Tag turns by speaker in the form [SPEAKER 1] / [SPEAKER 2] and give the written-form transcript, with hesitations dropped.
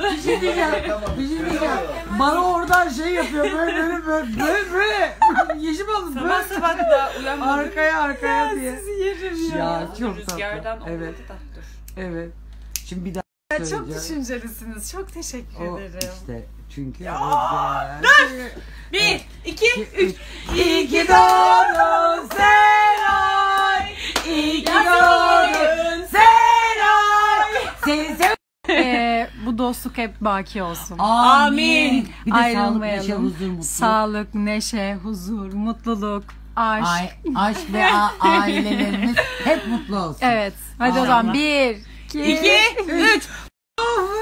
[SPEAKER 1] Bir şey diyeceğim. Bir şey diyeceğim. Bana oradan şey yapıyor. Böyle. Yeşim oldu.
[SPEAKER 2] Sabah sabah da uyanmadım.
[SPEAKER 1] Arkaya diye.
[SPEAKER 2] Sizi yerim ya.
[SPEAKER 1] Ya çok
[SPEAKER 2] Rüzgardan
[SPEAKER 1] tatlı. Evet.
[SPEAKER 2] olmadı da dur.
[SPEAKER 1] Evet. Şimdi bir daha söyleyeceğim.
[SPEAKER 2] Çok düşüncelisiniz. Çok teşekkür ederim.
[SPEAKER 1] İşte çünkü
[SPEAKER 2] dur! 1, 2, 3.
[SPEAKER 1] İyi ki doğdun Seray. İyi ki doğdun Seray. Seni
[SPEAKER 3] Bu dostluk hep baki olsun.
[SPEAKER 1] Amin. Bir de sağlık,
[SPEAKER 3] Ayrılmayalım.
[SPEAKER 1] neşe, huzur, mutluluk.
[SPEAKER 3] Sağlık, neşe, huzur, mutluluk, aşk.
[SPEAKER 1] Aşk ve ailelerimiz hep mutlu olsun.
[SPEAKER 3] Evet. Hadi o zaman 1, 2,
[SPEAKER 2] 2, 3.